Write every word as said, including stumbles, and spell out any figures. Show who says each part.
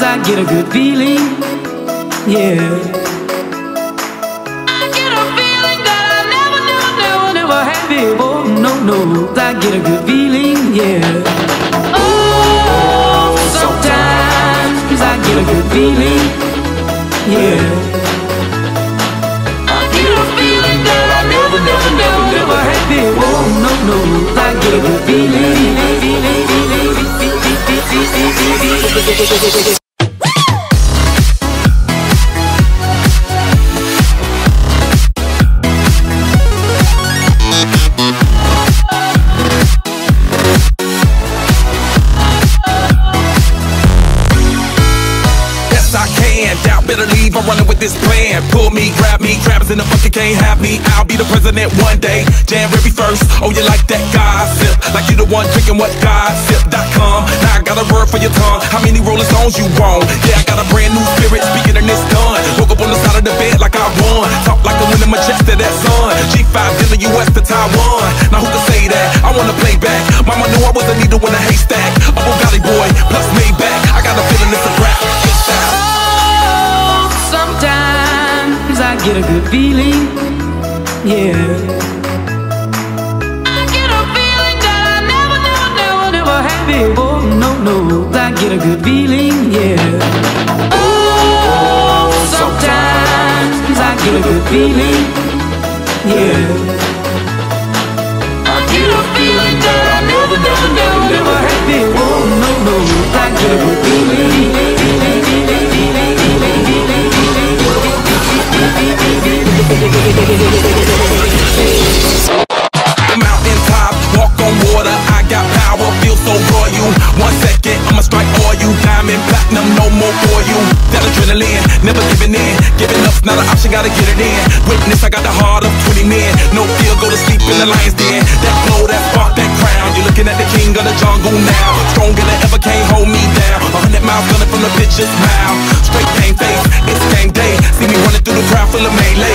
Speaker 1: I get a good feeling, yeah. I get a feeling that I never, never, never, never had before. No, no, I get a good feeling, yeah. Oh, sometimes I get a good feeling, yeah. I get a feeling that I never, never, never, never had before. No, no, I get a good feeling, feeling, feeling, feeling, feeling.
Speaker 2: Better leave, I'm running with this plan. Pull me, grab me, crabs in the bucket can't have me. I'll be the president one day. January first, oh you like that gossip? Like you the one drinking what gossip dot com. Now I got a word for your tongue. How many Rolling Stones you want? Yeah, I got a brand new spirit, speaking and it's done. Woke up on the side of the bed like I won. Talk like a winning majestic, that sun. G five in the U S to Taiwan. Now who can say that? I wanna play back. Mama knew I was a needle in a haystack. A Bugatti boy, plus Maybach. I got a feeling it's a rap.
Speaker 1: Sometimes I get a good feeling, yeah. I get a feeling that I never, never, never, never had before. No, no, I get a good feeling, yeah. Oh, sometimes I get a good feeling, yeah. I get a feeling that I never, never, never, never had before. No, no, I get a good feeling, feeling, feeling, feeling, feeling, feeling.
Speaker 2: The mountain top, walk on water, I got power, feel so royal. One second, I'ma strike all you. Diamond, platinum, no more for you. That adrenaline, never giving in. Giving up's not an option, gotta get it in. Witness, I got the heart of twenty men. No fear, go to sleep in the lion's den. That glow, that spark, that crown. You're looking at the king of the jungle now. Stronger than ever, can't hold me down. A hundred miles gunning from the pitcher's mouth. Straight game face, it's game day. See me running through the crowd full of melee.